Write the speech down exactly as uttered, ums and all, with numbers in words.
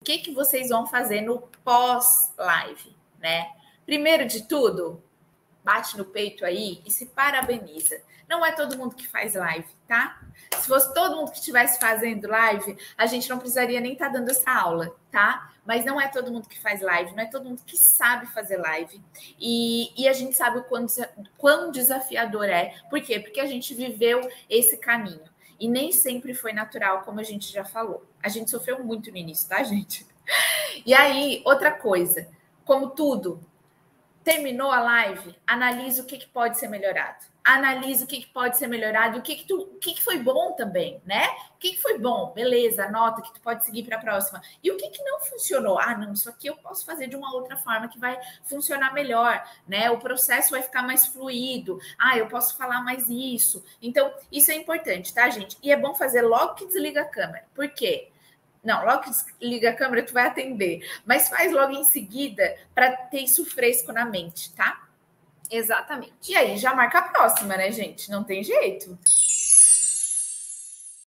o que, que vocês vão fazer no pós-live, né? Primeiro de tudo, bate no peito aí e se parabeniza. Não é todo mundo que faz live, tá? Se fosse todo mundo que estivesse fazendo live, a gente não precisaria nem estar dando essa aula, tá? Mas não é todo mundo que faz live, não é todo mundo que sabe fazer live. E, e a gente sabe o quão, quão desafiador é. Por quê? Porque a gente viveu esse caminho. E nem sempre foi natural, como a gente já falou. A gente sofreu muito no início, tá, gente? E aí, outra coisa, como tudo, terminou a live, analisa o que, que pode ser melhorado. Analisa o que, que pode ser melhorado e o que, que, tu, o que, que foi bom também, né? O que, que foi bom? Beleza, anota que tu pode seguir para a próxima. E o que, que não funcionou? Ah, não, isso aqui eu posso fazer de uma outra forma que vai funcionar melhor, né? O processo vai ficar mais fluido. Ah, eu posso falar mais isso. Então, isso é importante, tá, gente? E é bom fazer logo que desliga a câmera. Por quê? Não, logo que liga a câmera, tu vai atender. Mas faz logo em seguida para ter isso fresco na mente, tá? Exatamente. E aí, já marca a próxima, né, gente? Não tem jeito.